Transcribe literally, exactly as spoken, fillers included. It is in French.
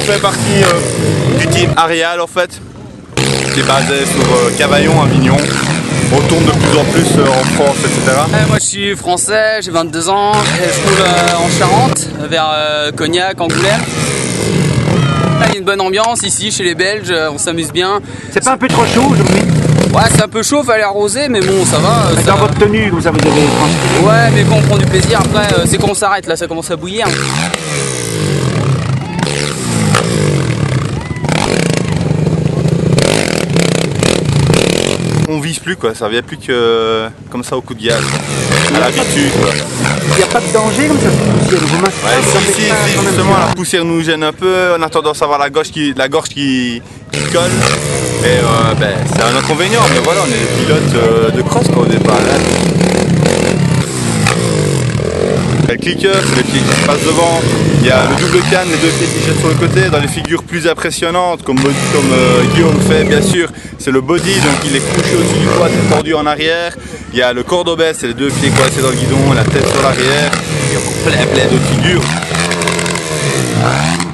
fait partie euh, du team Arial en fait, qui est basé sur euh, Cavaillon, Avignon. On tourne de plus en plus euh, en France, et cetera. Ouais, moi je suis français, j'ai vingt-deux ans, et je roule euh, en Charente, vers euh, Cognac, Angoulême. Là, il y a une bonne ambiance ici chez les Belges, on s'amuse bien. C'est pas un peu trop chaud aujourd'hui? Ouais, c'est un peu chaud, fallait arroser, mais bon, ça va. Dans Ça... votre tenue, comme ça vous avez transpiré. Ouais, mais quand on prend du plaisir, après, euh, c'est quand on s'arrête, là, ça commence à bouillir. On vise plus quoi, ça revient plus que comme ça au coup de gaz, à l'habitude. Il n'y a pas de danger comme ça? Vous ouais, si, si, si, justement la poussière nous gêne un peu, on a tendance à avoir la gorge qui, la gorge qui, qui colle. Et euh, ben, c'est un inconvénient, mais voilà, on est des pilotes euh, de cross quoi, au départ. Hein. Le clicker, c'est les pieds qui passent devant. Il y a le double canne, les deux pieds qui jettent sur le côté. Dans les figures plus impressionnantes, comme, comme euh, Guillaume fait bien sûr, c'est le body, donc il est couché au-dessus du quad, tordu en arrière. Il y a le cordobès, c'est les deux pieds coincés dans le guidon, la tête sur l'arrière. Il y a plein plein d'autres figures.